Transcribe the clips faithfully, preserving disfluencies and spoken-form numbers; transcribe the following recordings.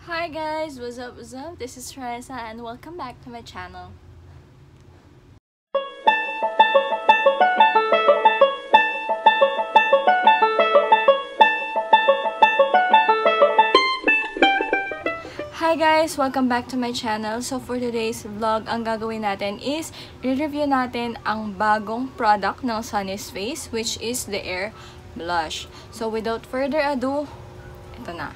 Hi guys, what's up, what's up? This is Teresa and welcome back to my channel. Hi guys, welcome back to my channel. So for today's vlog, ang gagawin natin is i-review natin ang bagong product ng Sunny's Face, which is the Air Blush. So without further ado, ito na.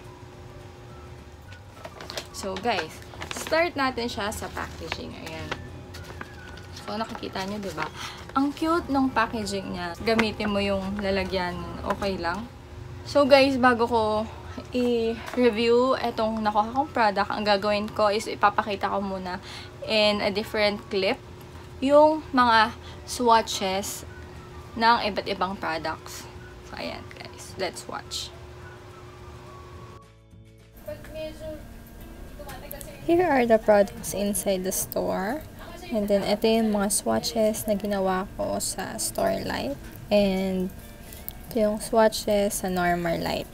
So guys, start natin siya sa packaging. Ayan. So nakikita nyo, diba? Ang cute ng packaging niya. Gamitin mo yung lalagyan, okay lang. So guys, bago ko i-review itong nakuha kong product, ang gagawin ko is ipapakita ko muna in a different clip yung mga swatches ng iba't ibang products. So ayan guys, let's watch. Here are the products inside the store. And then, ito yung mga swatches na ginawa ko sa Store Light. And, ito yung swatches sa normal light.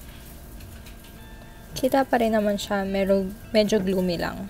Kita pa rin naman siya, medyo, medyo gloomy lang.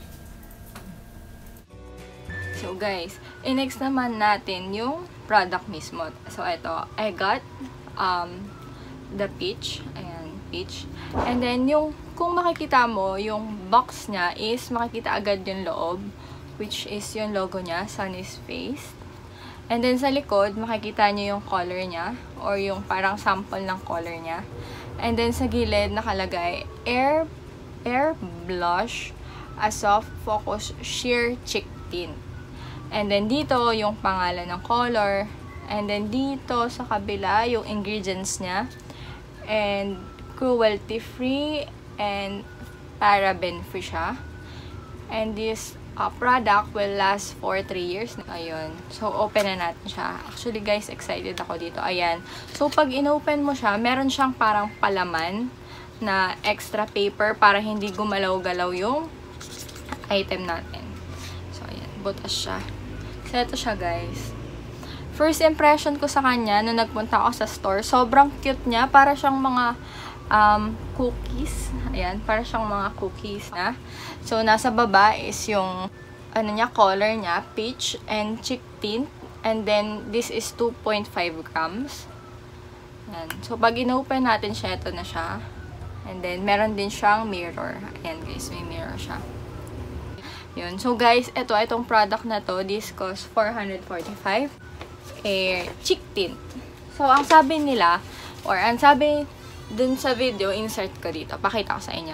So, guys, i-next naman natin yung product mismo. So, ito, I got um, the peach. Ayan, peach. And then, yung kung makikita mo, yung box niya is makikita agad yung loob, which is yung logo niya, Sunny's Face. And then sa likod, makikita niyo yung color niya, or yung parang sample ng color niya. And then sa gilid, nakalagay, Air, Air Blush, a soft focus sheer cheek tint. And then dito, yung pangalan ng color. And then dito, sa kabila, yung ingredients niya. And cruelty-free and paraben-free siya. And this uh, product will last for three years. Ayun. So, open na natin siya. Actually, guys, excited ako dito. Ayan. So, pag in-open mo siya, meron siyang parang palaman na extra paper para hindi gumalaw-galaw yung item natin. So, ayan. Butas siya. So, ito siya, guys. First impression ko sa kanya, nung nagpunta ako sa store, sobrang cute niya. Para siyang mga Um, cookies. Ayan, para siyang mga cookies na. So, nasa baba is yung ano niya, color niya, peach and cheek tint. And then, this is two point five grams. Ayan. So, pag in-open natin siya, ito na siya. And then, meron din siyang mirror. Ayan guys, may mirror siya. Yun. So, guys, ito, itong product na to, this costs four hundred forty-five. Eh, cheek tint. So, ang sabi nila, or ang sabi dun sa video, insert ko dito. Pakita ko sa inyo.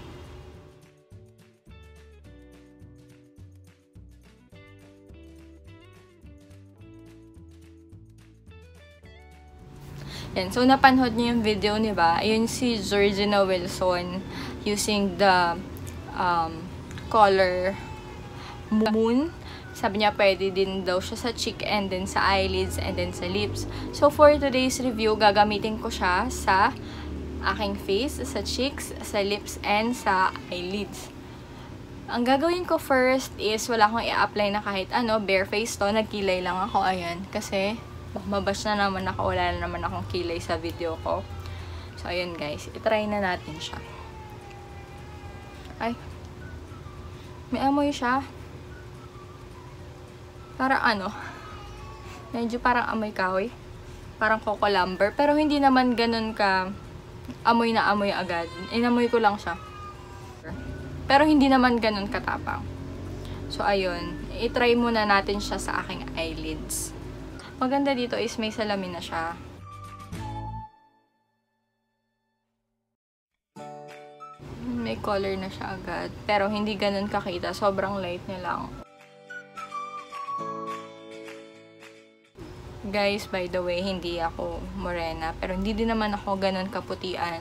Yan. So, napanood niyo yung video, di ba? Ayun si Georgina Wilson using the um, color Moon. Sabi niya, pwede din daw siya sa cheek and then sa eyelids and then sa lips. So, for today's review, gagamitin ko siya sa aking face, sa cheeks, sa lips, and sa eyelids. Ang gagawin ko first is, wala akong i-apply na kahit ano, bare face to, nagkilay lang ako, ayan, kasi mabash na naman ako, wala na naman akong kilay sa video ko. So, ayan guys, itry na natin siya. Ay, may amoy siya. Parang ano, medyo parang amoy kahoy, parang coco lumber, pero hindi naman ganun ka amoy na amoy agad. Inamoy ko lang siya. Pero hindi naman ganun katapang. So, ayun. I-try muna natin siya sa aking eyelids. Maganda dito is may salamin na siya. May color na siya agad. Pero hindi ganun kakita. Sobrang light niya lang. Guys, by the way, hindi ako morena. Pero hindi din naman ako ganun kaputian.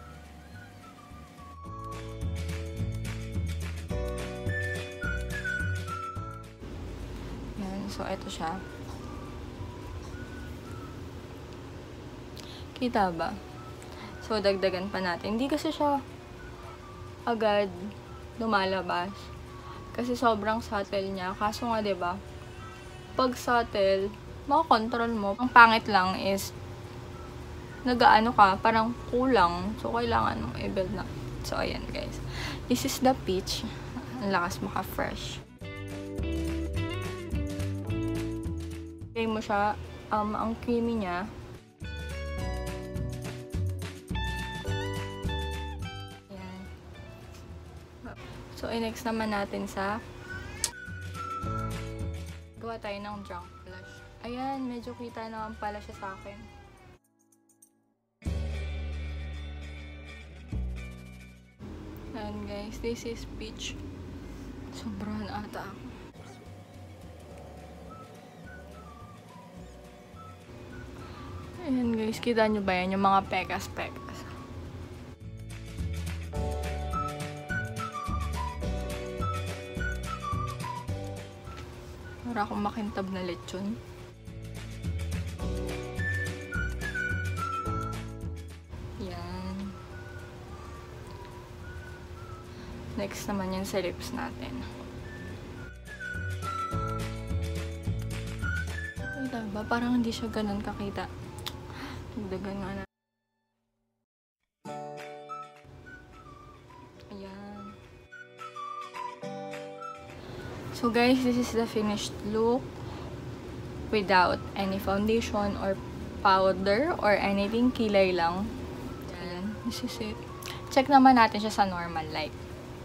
Yan. So, ito siya. Kita ba? So, dagdagan pa natin. Hindi kasi siya agad lumalabas. Kasi sobrang subtle niya. Kaso nga, diba? Pag subtle, makakontrol mo. Ang pangit lang is nagaano ka, parang kulang. So, kailangan mong i-build na. So, ayan guys. This is the peach. Ang lakas maka-fresh. Try mo siya. Um, ang creamy niya. Ayan. So, i-next naman natin sa gawa tayo ng drunk blush. Ayan, medyo kita naman pala siya sa akin. Ayan guys, this is peach. Sobrahan ata ako. Ayan guys, kita nyo ba yan? Yung mga pekas-pekas. Para akong makintab na lechon. Yan. Next naman yan sa lips natin. Wait lang ba? Parang hindi siya ganun kakita. Dagan nga na. Ayan. So guys, this is the finished look without any foundation or powder or anything. Kilay lang. Ayan. This is it. Check naman natin siya sa normal light.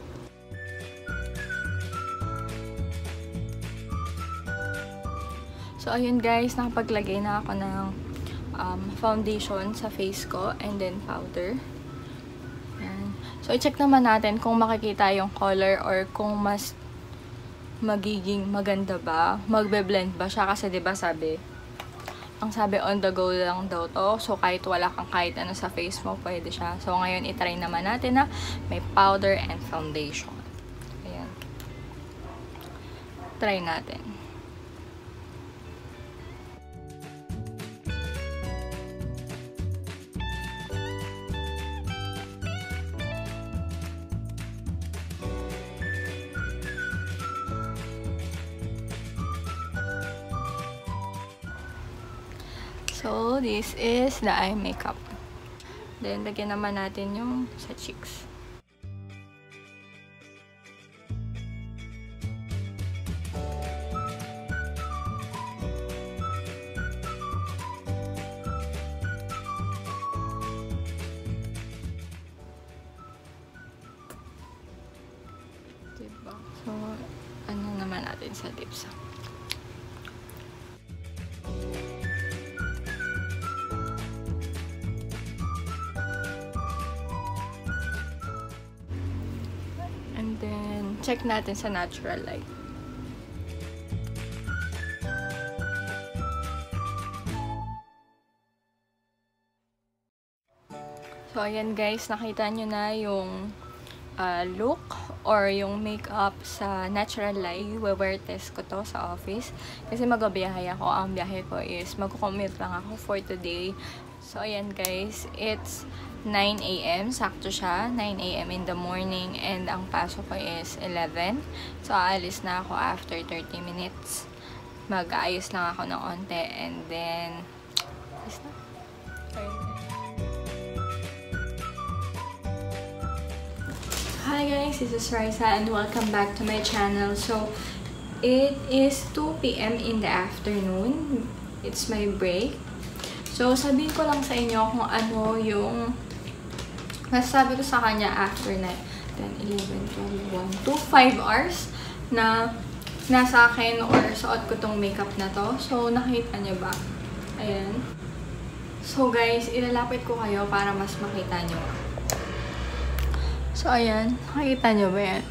So ayun guys, nakapaglagay na ako ng um, foundation sa face ko and then powder. Ayan. So i-check naman natin kung makikita yung color or kung mas magiging maganda ba, magbe-blend ba siya kasi 'di ba sabi, ang sabi on the go lang daw to. So kahit wala kang kahit ano sa face mo, pwede siya. So ngayon i-try naman natin na may powder and foundation. Ayan. Try natin. So, this is the eye makeup. Then, lagyan naman natin yung sa cheeks. Diba? So, ano naman natin sa lips. Then, check natin sa natural light. So, ayan guys, nakita nyo na yung uh, look or yung makeup sa natural light. We-wear test ko to sa office. Kasi mag-biyahe ako. Ang biyahe ko is magko-commute lang ako for today. So, ayan guys, it's nine A M Sakto siya. nine A M in the morning. And ang pasok ko is eleven. So, aalis na ako after thirty minutes. Mag-aayos lang ako ng onte. And then, alis na. Hi guys, this is Raisa and welcome back to my channel. So, it is two P M in the afternoon. It's my break. So, sabihin ko lang sa inyo kung ano yung nasabi ko sa kanya after na ten, eleven, twelve, one, two, five hours na nasa akin or suot ko tong makeup na to. So, nakita niyo ba? Ayan. So, guys, ilalapit ko kayo para mas makita niyo. So, ayan. Nakita niyo ba yan?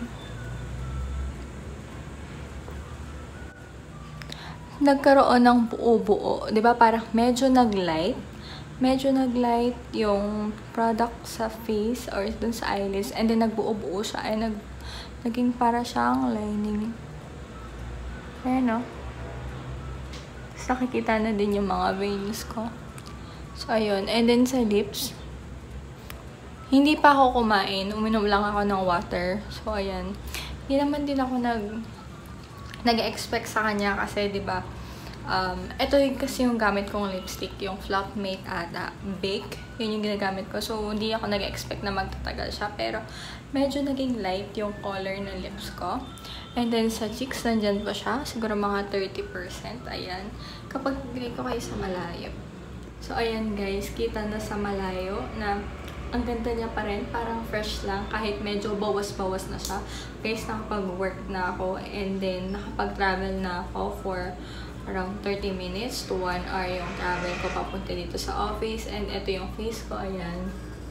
Nagkaroon ng buo-buo. Diba? Parang medyo nag-light. Medyo nag-light yung product sa face or dun sa eyelids. And then, nagbuo-buo siya. Ay, nag, naging para siyang lining. Ayan, no? Tapos, nakikita na din yung mga veins ko. So, ayun. And then, sa lips, hindi pa ako kumain. Uminom lang ako ng water. So, ayan. Hindi naman din ako nag nag-expect sa kanya kasi, di ba, Um, ito yung kasi yung gamit kong lipstick, yung Fluffmate ata, Bake. Yun yung ginagamit ko. So, hindi ako nag-expect na magtatagal siya. Pero, medyo naging light yung color ng lips ko. And then, sa cheeks, nandyan pa siya. Siguro mga thirty percent. Ayan. Kapag bigay ko kayo sa malayo. So, ayan guys. Kita na sa malayo na ang ganda niya pa rin. Parang fresh lang. Kahit medyo bawas-bawas na siya. Guys, nakapag-work na ako. And then, nakapag-travel na ako for around thirty minutes to one hour yung travel ko papunta dito sa office. And ito yung face ko, ayan.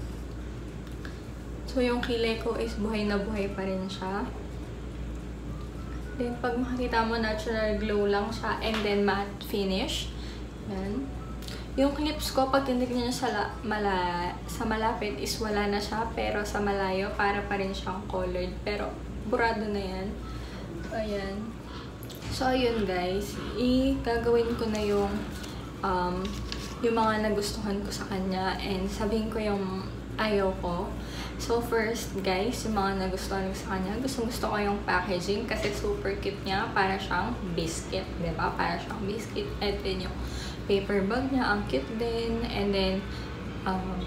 So, yung kilay ko is buhay na buhay pa rin siya. Then, pag makikita mo, natural glow lang siya. And then, matte finish. Ayan. Yung lips ko, pag tinignan nyo sa, la mala sa malapit is wala na siya. Pero sa malayo, para pa rin siyang colored. Pero, burado na yan. Ayan. So, ayun guys, i-gagawin ko na yung um, yung mga nagustuhan ko sa kanya and sabihin ko yung ayaw ko. So, first guys, yung mga nagustuhan ko sa kanya, gusto gusto ko yung packaging kasi super cute niya, para siyang biscuit, diba? Para siyang biscuit. And then yung paper bag niya, ang cute din. And then, um,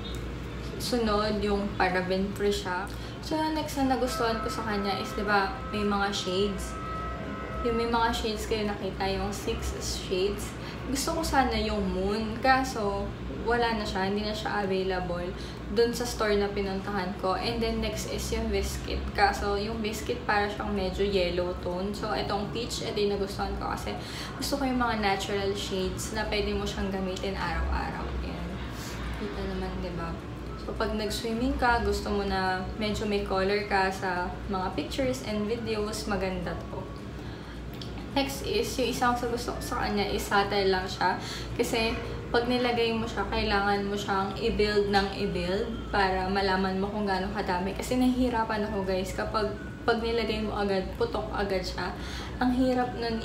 sunod, yung paraben free siya. So, next na nagustuhan ko sa kanya is, diba, may mga shades. Yung may mga shades kayo nakita, yung six shades. Gusto ko sana yung moon, kaso wala na siya, hindi na siya available dun sa store na pinuntahan ko. And then next is yung biscuit. Kaso yung biscuit para siyang medyo yellow tone. So itong peach, ito yung nagustuhan ko kasi gusto ko yung mga natural shades na pwede mo siyang gamitin araw-araw. Yan. Kita naman, diba? So pag nag-swimming ka, gusto mo na medyo may color ka sa mga pictures and videos, maganda to. Next is, yung isang sa gusto ko sa kanya is subtle lang siya. Kasi, pag nilagay mo siya, kailangan mo siyang i-build ng i-build para malaman mo kung gaano kadami. Kasi nahihirapan ako guys, kapag pag nilagay mo agad, putok agad siya. Ang hirap nun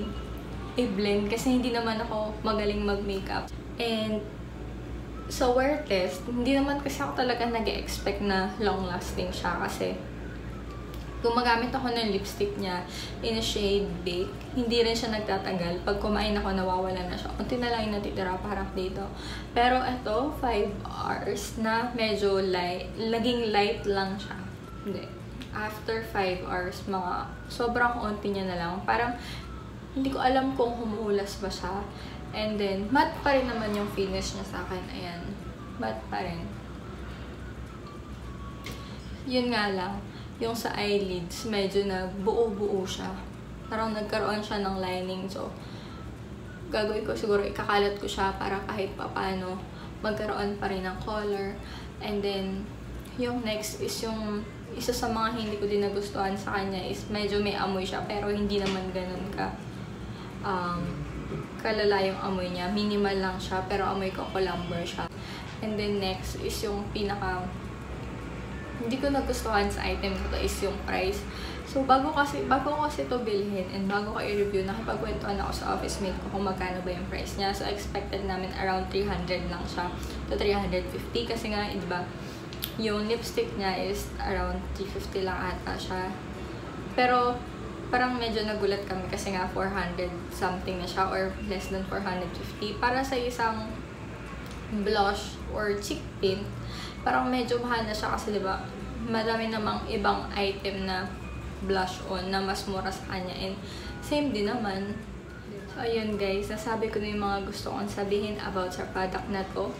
i-blend kasi hindi naman ako magaling mag-makeup. And, sa wear test, hindi naman kasi ako talaga nag-expect na long-lasting siya kasi gumagamit ako ng lipstick niya in a shade Bake. Hindi rin siya nagtatagal. Pag kumain ako, nawawala na siya. Unti na lang yung natitira parang dito. Pero ito, five hours na medyo light. Laging light lang siya. Hindi. After five hours, mga sobrang unti niya na lang. Parang hindi ko alam kung humuhulas ba siya. And then, matte pa rin naman yung finish niya sa akin. Ayan. Matte pa rin. Yun nga lang. Yung sa eyelids, medyo nagbuo-buo siya. Parang nagkaroon siya ng lining. So, gagawin ko siguro, ikakalat ko siya para kahit papaano magkaroon pa rin ng color. And then, yung next is yung isa sa mga hindi ko din nagustuhan sa kanya is medyo may amoy siya. Pero hindi naman ganun ka um, kalala yung amoy niya. Minimal lang siya, pero amoy ko columber siya. And then next is yung pinaka hindi ko nagustuhan sa item ko to is yung price. So, bago kasi bago ko kasi ito bilhin and bago ko i-review, nakipagkwentuhan ako sa office mate ko kung magkano ba yung price niya. So, expected namin around three hundred lang siya to three hundred fifty kasi nga, diba, yung lipstick niya is around three fifty lang ata siya. Pero, parang medyo nagulat kami kasi nga four hundred something na siya or less than four hundred fifty. Para sa isang blush or cheek tint, parang medyo mahal na siya kasi diba, marami namang ibang item na blush on na mas mura sa kanya and same din naman. So ayun guys, nasabi ko na yung mga gusto kong sabihin about sa product na to.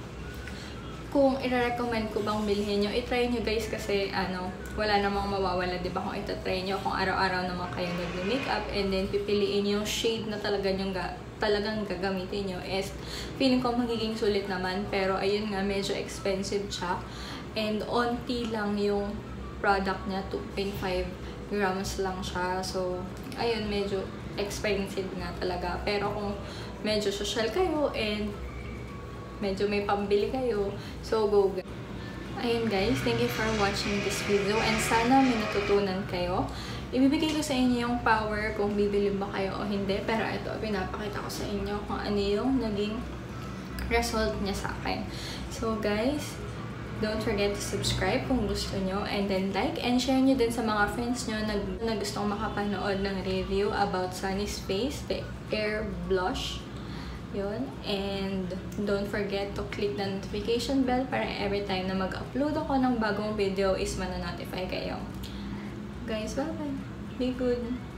Kung i-recommend ko bang bilhin nyo, i-try nyo guys kasi ano, wala namang mawawala diba kung ita-try nyo, kung araw-araw naman kayo nag-makeup and then pipiliin yung shade na talaga yung ga talagang gagamitin nyo is feeling ko magiging sulit naman, pero ayun nga, medyo expensive siya and onti lang yung product niya, two point five grams lang siya. So ayun, medyo expensive nga talaga, pero kung medyo social kayo and medyo may pambili kayo, so go guys. Ayun guys, thank you for watching this video and sana may natutunan kayo. Ibibigay ko sa inyo yung power kung bibili ba kayo o hindi. Pero ito, pinapakita ko sa inyo kung ano yung naging result niya sa akin. So guys, Don't forget to subscribe kung gusto nyo. And then like and share nyo din sa mga friends nyo na, na gustong makapanood ng review about Sunny's Face, the Air Blush. Yun. And don't forget to click the notification bell para every time na mag-upload ako ng bagong video is mananotify kayo. Guys, bye-bye. Be good.